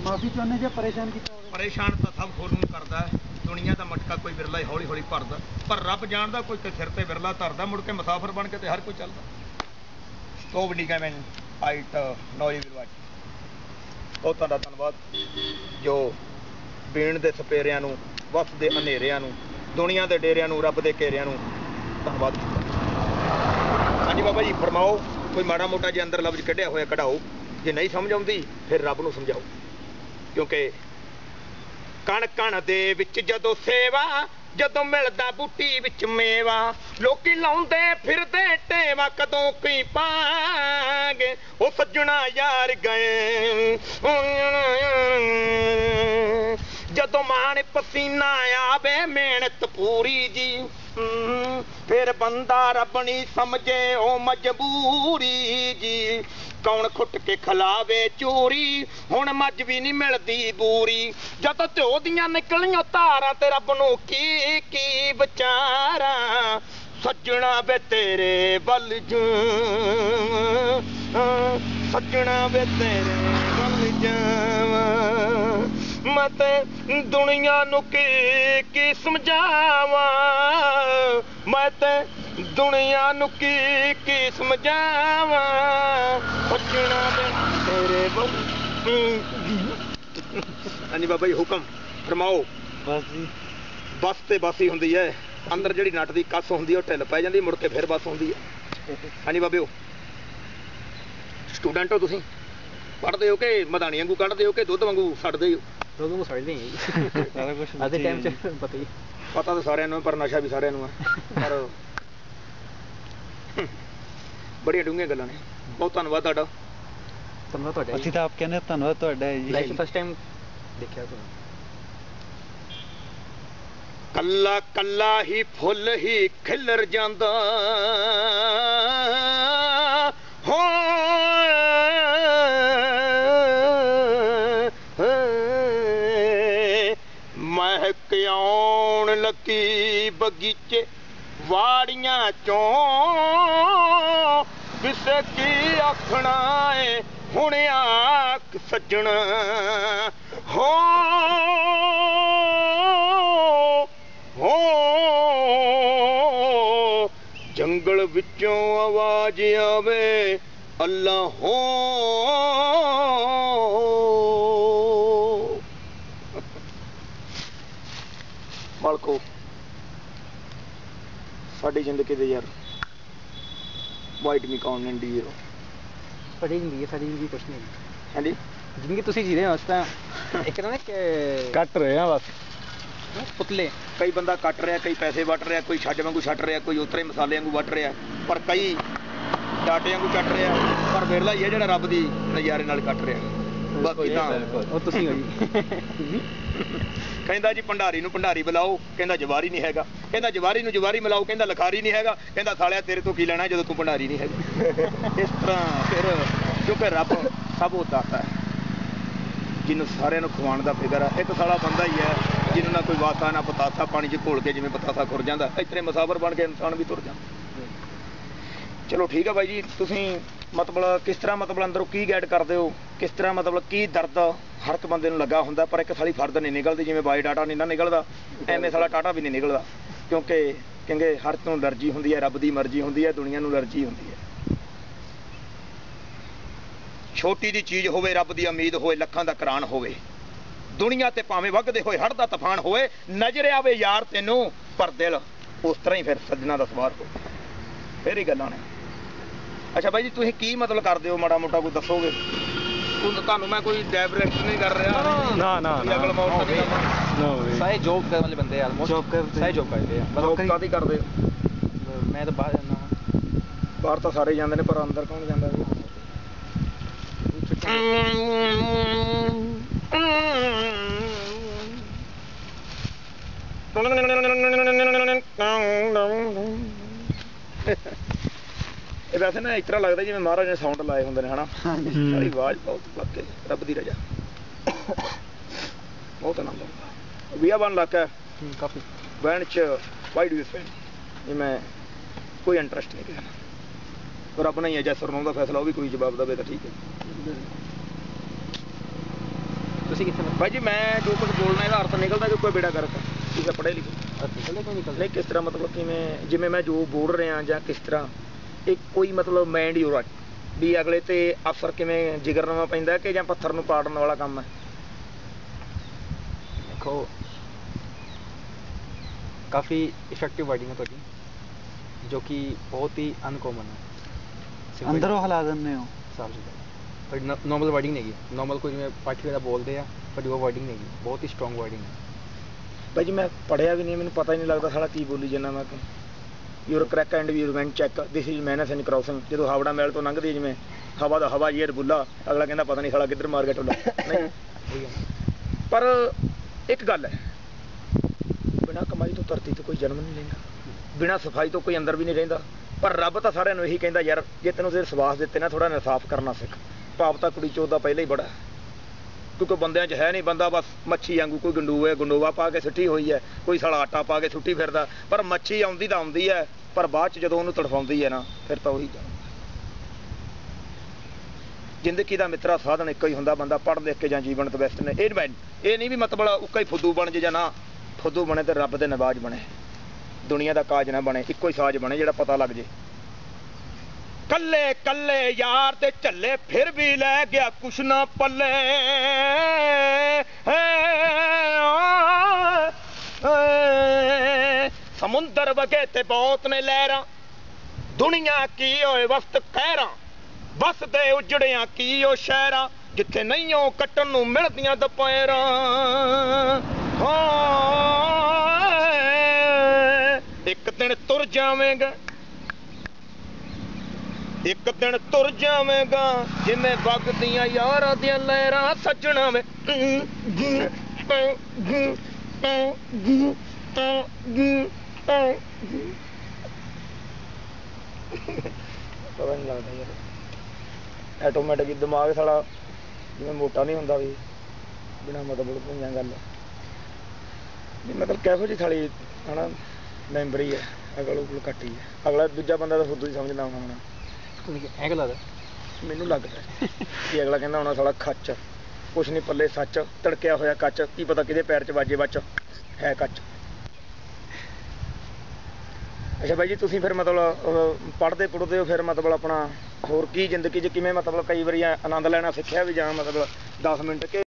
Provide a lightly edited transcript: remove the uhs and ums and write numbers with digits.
माफी चाहने जो परेशान किया परेशान तो सब होर नूं करदा है दुनिया का मटका कोई बिरला हौली हौली भरदा पर रब जानदा कोई ते सिर ते बिरला धरदा मुड़ के मुसाफिर बन के ते हर कोई चलदा तो भी नहीं मैं आइट नॉलेज विलवाच बहुत तुहाडा धन्नवाद जो बीण दे सपेरिਆਂ ਨੂੰ वस दे हनेरिਆਂ ਨੂੰ दुनिया के डेरिਆਂ ਨੂੰ रब दे घेरिਆਂ ਨੂੰ धन्नवाद हाँ जी बाबा जी फरमाओ कोई माड़ा मोटा जे अंदर लफ्ज कढ़िया होया कढ़ाओ जे नहीं समझ आउंदी फिर रब नूं समझाओ क्योंकि कण कण दे विच जदों सेवा जदों मिलदा बूटी विच मेवा लोकी लाउंदे फिरदे टेवा कदों की पांगे ओ सज्जणा यार गए जदों मान पसीना आवे मेहनत पूरी जी फिर बंदा रब नहीं समझे ओ मजबूरी जी कौन खुट के खिलावे चोरी हुण मज भी नहीं मिलदी बूरी जद ध्यो दियां निकलियां तारां ते रब नूं की विचारा सज्जणा वे तेरे वल जा सज्जणा वे तेरे वल जावां मत दुनिया नूं की समझावां मैं ते दुनिया नूं की समझावां सज्जणा वे तेरे वल हाँ जी बाबा जी हुक्म फरमाओ बस जी बस ते बस ही हुंदी है अंदर जिहड़ी नट दी कस हुंदी है ढिल पै जांदी मुड़ के फिर बस हुंदी है हाँ जी बाबे स्टूडेंट हो तुसीं पढ़दे हो कि मदानी वांगू कढ़दे हो कि दुध वांगू सड़दे हो दुध वांगू सड़दे ही सारा कुछ आज दे टाइम च पता ही पता तो सारिਆਂ ਨੂੰ पर नशा भी सारिਆਂ ਨੂੰ है पर बड़िया डूंघियां गल्लां ने बहुत धन्नवाद तुहाडा ਧੰਨਵਾਦ ਤੁਹਾਡਾ ਅਸੀਂ ਤਾਂ ਆਪ ਕਹਿੰਦੇ ਧੰਨਵਾਦ ਤੁਹਾਡਾ ਹੈ ਜੀ ਲਾਈਫ ਫਸਟ ਟਾਈਮ ਦੇਖਿਆ ਤੁਹਾਨੂੰ ਕੱਲਾ ਕੱਲਾ ਹੀ ਫੁੱਲ ਹੀ ਖਿਲਰ ਜਾਂਦਾ ਹੋ ਮਹਿਕ ਆਉਣ ਲੱਗੀ ਬਗੀਚੇ ਵਾੜੀਆਂ ਚੋਂ ਕਿਸੇ ਕੀ ਆਖਣਾ ਏ ਹੁਣ ਆਖ ਸੱਜਣਾ ਹੋ जंगल विचों आवाज आवे अल्लाह हो मालको साडी जिंदगी दे यार वाइट मी कौन इंडी हीरो साडी जिंदगी कुछ नहीं हाँ जी जिंदगी तुसी जी रहे हो उस तरह एक ना कट रहे हैं बस पुतले कई बंदा कट रहा कई पैसे वट रहा कोई छड्ड वांगू छट रहा कोई उतरे मसाले वांगू वट रहा पर कई डाटे वांगू चट रहा पर विरला ही है जिहड़ा रब दी नज़ारे नाल कट रहा बाकी तां ਉਹ ਤੁਸੀਂ ਹੋ ਜੀ ਕਹਿੰਦਾ ਜੀ ਭੰਡਾਰੀ ਨੂੰ ਭੰਡਾਰੀ ਬੁਲਾਓ ਕਹਿੰਦਾ ਜਵਾਰੀ ਨਹੀਂ ਹੈਗਾ ਕਹਿੰਦਾ ਜਵਾਰੀ ਨੂੰ ਜਵਾਰੀ ਮਿਲਾਓ ਕਹਿੰਦਾ ਲਖਾਰੀ ਨਹੀਂ ਹੈਗਾ ਕਹਿੰਦਾ ਸਾਲਿਆ ਤੇਰੇ ਤੋਂ ਕੀ ਲੈਣਾ ਜਦੋਂ ਤੂੰ ਭੰਡਾਰੀ ਨਹੀਂ ਹੈਗਾ ਇਸ ਤਰ੍ਹਾਂ ਫਿਰ ਕਿਉਂਕਿ ਰੱਬ ਸਭ ਉਹ ਦਾਤਾ ਹੈ ਜਿਹਨੂੰ ਸਾਰਿਆਂ ਨੂੰ ਖਵਾਉਣ ਦਾ ਫਿਕਰ ਹੈ ਇੱਕ ਸਾਲਾ ਬੰਦਾ ਹੀ ਹੈ ਜਿਹਨੂੰ ਨਾ ਕੋਈ ਵਾਸਾ ਨਾ ਪਤਾਸਾ ਪਾਣੀ 'ਚ ਘੋਲ ਕੇ ਜਿਵੇਂ ਪਤਾਸਾ ਖੁਰ ਜਾਂਦਾ ਇਸ ਤਰ੍ਹਾਂ ਮੁਸਾਫਰ ਬਣ ਕੇ ਇਨਸਾਨ ਵੀ ਤੁਰ ਜਾਂਦਾ ਚਲੋ ਠੀਕ ਹੈ ਬਾਈ ਜੀ ਤੁਸੀਂ ਮਤਲਬ ਕਿਸ ਤਰ੍ਹਾਂ ਮਤਲਬ ਅੰਦਰੋਂ ਕੀ ਗਾਈਡ ਕਰਦੇ ਹੋ ਕਿਸ ਤਰ੍ਹਾਂ ਮਤਲਬ ਕੀ ਦਰਦ ਹਰ ਇੱਕ ਬੰਦੇ ਨੂੰ ਲੱਗਾ ਹੁੰਦਾ ਪਰ ਇੱਕ ਸਾਲੀ ਫਰਦ ਨਹੀਂ ਨਿਕਲਦੀ ਜਿਵੇਂ ਬਾਈ ਡਾਟਾ ਨਹੀਂ ਨਾ ਨਿਕਲਦਾ ਐਵੇਂ ਸਾਲਾ ਟਾਟਾ ਵੀ ਨਹੀਂ ਨਿਕਲਦਾ ਕਿਉਂਕਿ ਕਹਿੰਦੇ ਹਰ ਤੋਂ ਅਲਰਜੀ ਹੁੰਦੀ ਹੈ ਰੱਬ ਦੀ ਮਰਜ਼ੀ ਹੁੰਦੀ ਹੈ ਦੁਨੀਆ ਨੂੰ ਅਲਰਜੀ ਹੁੰਦੀ ਹੈ ਛੋਟੀ ਦੀ ਚੀਜ਼ ਹੋਵੇ ਰੱਬ ਦੀ ਉਮੀਦ ਹੋਵੇ ਲੱਖਾਂ ਦਾ ਕੁਰਾਨ ਹੋਵੇ ਦੁਨੀਆ ਤੇ ਭਾਵੇਂ ਵਗਦੇ ਹੋਏ ਹੜ ਦਾ ਤੂਫਾਨ ਹੋਵੇ ਨਜ਼ਰ ਆਵੇ ਯਾਰ ਤੈਨੂੰ ਪਰ ਦਿਲ ਉਸ ਤਰ੍ਹਾਂ ਹੀ ਫਿਰ ਸੱਜਣਾ ਦਾ ਸਵਾਰ ਹੋ ਫਿਰ ਹੀ ਗੱਲਾਂ ਨੇ ਅੱਛਾ ਬਾਈ ਜੀ ਤੁਸੀਂ ਕੀ ਮਤਲਬ ਕਰਦੇ ਹੋ ਮਾੜਾ ਮੋਟਾ ਕੋਈ ਦੱਸੋਗੇ ਤੁਹਾਨੂੰ ਮੈਂ ਕੋਈ ਡਾਇਰੈਕਟ ਨਹੀਂ ਕਰ ਰਿਹਾ ਨਾ ਅਗਲ ਮੌਤ ਤੇ ਸਾਰੇ ਜੌਬ ਕਰਨ ਵਾਲੇ ਬੰਦੇ ਆਲਮੋਸਟ ਜੌਬ ਕਰਦੇ ਸਾਰੇ ਜੌਬ ਕਰਦੇ ਆ ਜੌਬ ਕਾਦੀ ਕਰਦੇ ਮੈਂ ਤਾਂ ਬਾਹਰ ਜਾਂਦਾ ਬਾਹਰ ਤਾਂ ਸਾਰੇ ਜਾਂਦੇ ਨੇ ਪਰ ਅੰਦਰ ਕੌਣ ਜਾਂਦਾ ਇਹ ਵੈਸੇ ਨਾ ਇਸ ਤਰ੍ਹਾਂ ਲੱਗਦਾ ਜਿਵੇਂ ਮਹਾਰਾਜ ਨੇ ਸਾਊਂਡ ਲਾਏ ਹੁੰਦੇ ਨੇ ਹਨਾ ਸਾਰੀ ਆਵਾਜ਼ ਬਹੁਤ ਵਾਕੇ ਰੱਬ ਦੀ ਰਜ਼ਾ ਬਹੁਤ ਆਨੰਦ ਆਉਂਦਾ ਵੀ ਬਣ ਲੱਗਾ ਕਾਫੀ ਵੈਨ ਚ ਵਾਈ ਡੂ ਯੂ ਸਪੈਂਡ ਇਹ ਮੈਂ ਕੋਈ ਇੰਟਰਸਟ ਨਹੀਂ ਕਿਹਾ ਰੱਬ ਨੇ ਹੀ ਅਜਾ ਸਰਨਾਉਣ ਦਾ ਫੈਸਲਾ ਉਹ ਵੀ ਕੋਈ ਜਵਾਬ ਦੇਵੇ ਤਾਂ ਠੀਕ ਹੈ ਤੁਸੀਂ ਕਿੱਥੇ ਭਾਈ ਜੀ ਮੈਂ ਜੋ ਕੁਝ ਬੋਲਣਾ ਇਹਦਾ ਅਰਥ ਨਿਕਲਦਾ ਕਿ ਕੋਈ ਬੇੜਾ ਗਰਕ ਠੀਕ ਹੈ ਪੜ੍ਹੇ ਲਿਖੇ ਨਿਕਲਦਾ ਕੋਈ ਨਿਕਲਦਾ ਨਹੀਂ ਕਿਸ ਤਰ੍ਹਾਂ ਮਤਲਬ ਕਿਵੇਂ ਜਿਵੇਂ ਮੈਂ ਜੋ ਬੋਲ ਰਿਹਾ ਜਾਂ ਕਿਸ ਤਰ੍ਹਾਂ ਇਹ ਕੋਈ ਮਤਲਬ ਮਾਈਂਡ ਯੂਰ ਵੀ ਅਗਲੇ ਤੇ ਅਫਸਰ ਕਿਵੇਂ ਜਿਗਰਨਾਮਾ ਪੈਂਦਾ ਕਿ ਜਾਂ ਪੱਥਰ ਨੂੰ ਪਾੜਨ ਵਾਲਾ ਕੰਮ ਹੈ। ਦੇਖੋ ਕਾਫੀ ਇਫੈਕਟਿਵ ਵਰਡਿੰਗ ਹੈ ਤੁਹਾਡੀ ਜੋ ਕਿ ਬਹੁਤ ਹੀ ਅਨਕੋਮਨ ਹੈ ਅੰਦਰੋਂ ਹਿਲਾ ਦਿੰਦੇ ਹੋ ਸਾਫ ਸੁਥਰਾ ਪਰ ਨੋਰਮਲ ਵਰਡਿੰਗ ਨਹੀਂ ਹੈਗੀ ਨੋਰਮਲ ਕੋਈ ਜਿਵੇਂ ਪਾਠੀ ਵਾਲਾ ਬੋਲਦੇ ਆ ਪਰ ਉਹ ਵਰਡਿੰਗ ਨਹੀਂ ਹੈਗੀ ਬਹੁਤ ਹੀ ਸਟਰੋਂਗ ਵਰਡਿੰਗ ਹੈ। ਭਾਈ ਜੀ ਮੈਂ ਪੜ੍ਹਿਆ ਵੀ ਨਹੀਂ ਮੈਨੂੰ ਪਤਾ ਹੀ ਨਹੀਂ ਲੱਗਦਾ ਸਾਲਾ ਕੀ ਬੋਲੀ ਜਾਂਦਾ ਮੈਂ your crack and your went check this is mans and crossing ਜਦੋਂ ਹਾਵੜਾ ਮਹਿਲ ਤੋਂ ਲੰਘਦੀ ਜਿਵੇਂ ਹਵਾ ਦਾ ਹਵਾ ਯਾਰ ਬੁੱਲਾ ਅਗਲਾ ਕਹਿੰਦਾ ਪਤਾ ਨਹੀਂ ਸਾਲਾ ਕਿੱਧਰ ਮਾਰ ਗਿਆ ਟੁੱਲਾ ਨਹੀਂ ਪਰ ਇੱਕ ਗੱਲ ਹੈ ਬਿਨਾਂ ਕਮਾਈ ਤੋਂ ਧਰਤੀ ਤੇ ਕੋਈ ਜਨਮ ਨਹੀਂ ਲੈਂਦਾ ਬਿਨਾਂ ਸਫਾਈ ਤੋਂ ਕੋਈ ਅੰਦਰ ਵੀ ਨਹੀਂ ਰਹਿੰਦਾ ਪਰ ਰੱਬ ਤਾਂ ਸਾਰਿਆਂ ਨੂੰ ਇਹੀ ਕਹਿੰਦਾ ਯਾਰ ਜੇ ਤੈਨੂੰ ਸਿਰ ਸਵਾਸ ਦਿੱਤੇ ਨਾ ਥੋੜਾ ਇਨਸਾਫ ਕਰਨਾ ਸਿੱਖ ਪਾਪ ਤਾਂ ਕੁੜੀ ਚੋਦ ਦਾ ਪਹਿਲਾਂ ਹੀ ਬੜਾ ਕਿਉਂਕਿ ਬੰਦਿਆਂ 'ਚ ਹੈ ਨਹੀਂ ਬੰਦਾ ਬਸ ਮੱਛੀ ਵਾਂਗੂ ਕੋਈ ਗੰਡੋਵਾ ਪਾ ਕੇ ਸੁੱਟੀ ਹੋਈ ਹੈ ਕੋਈ ਸਾਲਾ ਆਟਾ ਪਾ ਕੇ ਸੁੱਟੀ ਫਿਰਦਾ ਪਰ ਮੱਛੀ ਆਉਂਦੀ ਤਾਂ ਆਉਂਦੀ ਹੈ ਪਰ ਬਾਅਦ 'ਚ ਜਦੋਂ ਉਹਨੂੰ ਤੜਫਾਉਂਦੀ ਹੈ ਨਾ ਫਿਰ ਤਾਂ ਉਹੀ ਜ਼ਿੰਦਗੀ ਦਾ ਮਿੱਤਰਾ ਸਾਧਨ ਇੱਕੋ ਹੀ ਹੁੰਦਾ ਬੰਦਾ ਪੜ੍ਹ ਲਿਖ ਕੇ ਜਾਂ ਜੀਵਨ ਤੋਂ ਬੈਸਟ ਨੇ ਇਹ ਨਹੀਂ ਵੀ ਮਤਲਬ ਉੱਕਾ ਹੀ ਫੁੱਦੂ ਬਣ ਜੇ ਜਾਂ ਨਾ ਫੁੱਦੂ ਬਣੇ ਤੇ ਰੱਬ ਦੇ ਨਵਾਜ਼ ਬਣੇ ਦੁਨੀਆ ਦਾ ਕਾਜ ਨਾ ਬਣੇ ਇੱਕੋ ਹੀ ਸਾਜ ਬਣੇ ਜਿਹੜਾ ਪਤਾ ਲੱਗ ਜੇ ਕੱਲੇ ਕੱਲੇ ਯਾਰ ਤੇ ਝੱਲੇ ਫਿਰ ਵੀ ਲੈ ਗਿਆ ਕੁਛ ਨਾ ਪੱਲੇ ਸਮੁੰਦਰ ਵਗੇ ਤੇ ਬਹੁਤ ਨੇ ਲਹਿਰਾਂ ਦੁਨੀਆ ਕੀ ਹੋਏ ਵਸਤ ਕਹਿਰਾਂ ਵਸਦੇ ਉਜੜਿਆਂ ਕੀ ਉਹ ਸ਼ਹਿਰਾਂ ਜਿੱਥੇ ਨਹੀਂ ਉਹ ਕੱਟਣ ਨੂੰ ਮਿਲਦੀਆਂ ਦੁਪਹਿਰਾਂ ਇੱਕ ਦਿਨ ਤੁਰ ਜਾਵੇਂਗਾ ਇੱਕ ਦਿਨ ਤੁਰ ਜਾਵੇਂਗਾ ਜਿਵੇਂ ਵਗਦੀਆਂ ਯਾਰਾਂ ਦੀਆਂ ਲਹਿਰਾਂ ਸੱਜਣਾ ਵੇ ਪਤਾ ਨਹੀਂ ਲੱਗਦਾ ਯਾਰ ਆਟੋਮੈਟਿਕ ਦਿਮਾਗ ਸਾਲਾ ਜਿਵੇਂ ਮੋਟਾ ਨਹੀਂ ਹੁੰਦਾ ਵੀ ਬਿਨਾਂ ਮਤਲਬ ਭੁਈਆਂ ਗੱਲ ਵੀ ਮਤਲਬ ਕਿਹੋ ਜਿਹੀ ਥਾਲੀ ਹਨਾ ਮੈਂਬਰੀ ਹੈ ਅਗਲ ਉਗਲ ਘੱਟ ਹੀ ਹੈ ਅਗਲਾ ਦੂਜਾ ਬੰਦਾ ਤਾਂ ਫੁੱਦੂ ਹੀ ਸਮਝਦਾ ਹੋਣਾ ਐਂ ਲੱਗਦਾ ਮੈਨੂੰ ਲੱਗਦਾ ਕਿ ਅਗਲਾ ਕਹਿੰਦਾ ਹੋਣਾ ਸਾਲਾ ਖੱਚ ਕੁਛ ਨਹੀਂ ਪੱਲੇ ਸੱਚ ਤੜਕਿਆ ਹੋਇਆ ਕੱਚ ਕੀ ਪਤਾ ਕਿਹਦੇ ਪੈਰ 'ਚ ਵਾਜੇ ਵਿੱਚ ਹੈ ਕੱਚ। ਅੱਛਾ ਬਾਈ ਜੀ ਤੁਸੀਂ ਫਿਰ ਮਤਲਬ ਪੜ੍ਹਦੇ ਪੁੜ੍ਹਦੇ ਹੋ ਫਿਰ ਮਤਲਬ ਆਪਣਾ ਹੋਰ ਕੀ ਜ਼ਿੰਦਗੀ 'ਚ ਕਿਵੇਂ ਮਤਲਬ ਕਈ ਵਾਰੀ ਆਨੰਦ ਲੈਣਾ ਸਿੱਖਿਆ ਵੀ ਜਾਂ ਮਤਲਬ 10 ਮਿੰਟ ਕੇ